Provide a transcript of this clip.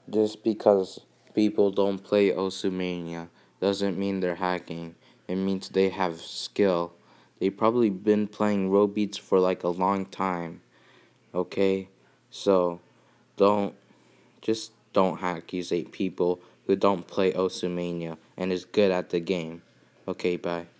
Just because people don't play Osumania doesn't mean they're hacking. It means they have skill. They probably been playing row beats for like a long time. Okay? So don't don't accusate people who don't play Osumania and is good at the game. Okay, bye.